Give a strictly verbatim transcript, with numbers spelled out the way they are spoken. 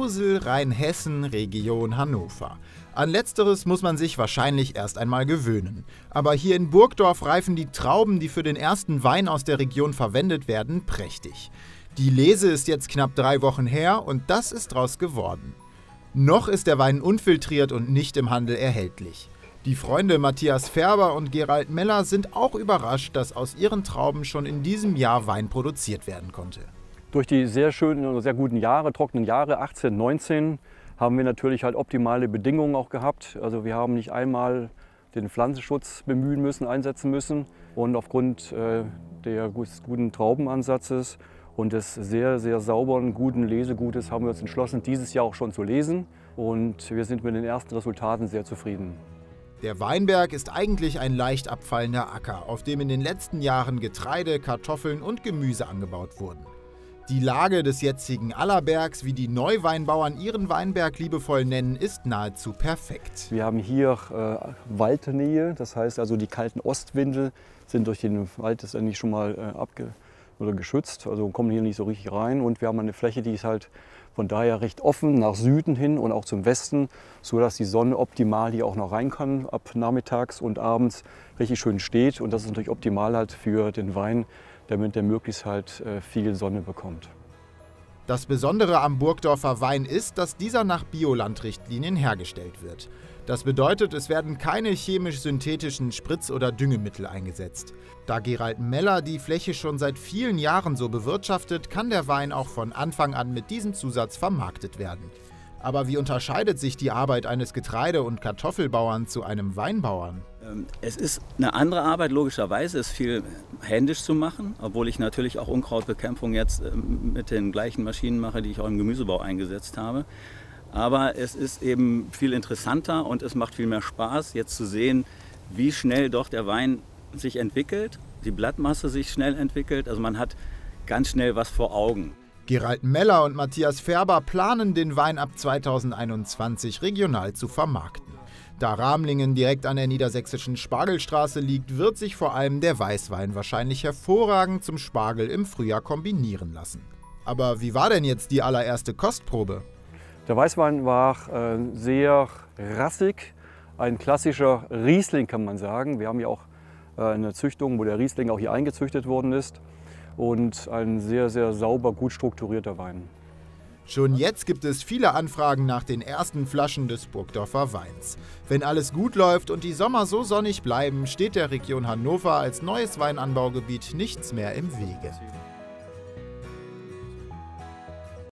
Mosel, Rheinhessen, Region Hannover. An letzteres muss man sich wahrscheinlich erst einmal gewöhnen. Aber hier in Burgdorf reifen die Trauben, die für den ersten Wein aus der Region verwendet werden, prächtig. Die Lese ist jetzt knapp drei Wochen her und das ist draus geworden. Noch ist der Wein unfiltriert und nicht im Handel erhältlich. Die Freunde Matthias Färber und Gerald Meller sind auch überrascht, dass aus ihren Trauben schon in diesem Jahr Wein produziert werden konnte. Durch die sehr schönen und sehr guten Jahre, trockenen Jahre achtzehn, neunzehn, haben wir natürlich halt optimale Bedingungen auch gehabt. Also wir haben nicht einmal den Pflanzenschutz bemühen müssen, einsetzen müssen. Und aufgrund äh, der guten Traubenansatzes und des sehr, sehr sauberen, guten Lesegutes haben wir uns entschlossen, dieses Jahr auch schon zu lesen. Und wir sind mit den ersten Resultaten sehr zufrieden. Der Weinberg ist eigentlich ein leicht abfallender Acker, auf dem in den letzten Jahren Getreide, Kartoffeln und Gemüse angebaut wurden. Die Lage des jetzigen Allerbergs, wie die Neuweinbauern ihren Weinberg liebevoll nennen, ist nahezu perfekt. Wir haben hier äh, Waldnähe, das heißt also die kalten Ostwinde sind durch den Wald letztendlich schon mal äh, abge oder geschützt, also kommen hier nicht so richtig rein. Und wir haben eine Fläche, die ist halt von daher recht offen nach Süden hin und auch zum Westen, sodass die Sonne optimal hier auch noch rein kann, ab nachmittags und abends richtig schön steht. Und das ist natürlich optimal halt für den Wein, damit der möglichst halt äh, viel Sonne bekommt. Das Besondere am Burgdorfer Wein ist, dass dieser nach Biolandrichtlinien hergestellt wird. Das bedeutet, es werden keine chemisch-synthetischen Spritz- oder Düngemittel eingesetzt. Da Gerald Meller die Fläche schon seit vielen Jahren so bewirtschaftet, kann der Wein auch von Anfang an mit diesem Zusatz vermarktet werden. Aber wie unterscheidet sich die Arbeit eines Getreide- und Kartoffelbauern zu einem Weinbauern? Es ist eine andere Arbeit, logischerweise, es ist viel händisch zu machen, obwohl ich natürlich auch Unkrautbekämpfung jetzt mit den gleichen Maschinen mache, die ich auch im Gemüsebau eingesetzt habe. Aber es ist eben viel interessanter und es macht viel mehr Spaß, jetzt zu sehen, wie schnell doch der Wein sich entwickelt, die Blattmasse sich schnell entwickelt. Also man hat ganz schnell was vor Augen. Gerald Meller und Matthias Färber planen, den Wein ab zweitausendeinundzwanzig regional zu vermarkten. Da Ramlingen direkt an der niedersächsischen Spargelstraße liegt, wird sich vor allem der Weißwein wahrscheinlich hervorragend zum Spargel im Frühjahr kombinieren lassen. Aber wie war denn jetzt die allererste Kostprobe? Der Weißwein war äh, sehr rassig, ein klassischer Riesling kann man sagen. Wir haben ja auch äh, eine Züchtung, wo der Riesling auch hier eingezüchtet worden ist. Und ein sehr, sehr sauber, gut strukturierter Wein. Schon jetzt gibt es viele Anfragen nach den ersten Flaschen des Burgdorfer Weins. Wenn alles gut läuft und die Sommer so sonnig bleiben, steht der Region Hannover als neues Weinanbaugebiet nichts mehr im Wege.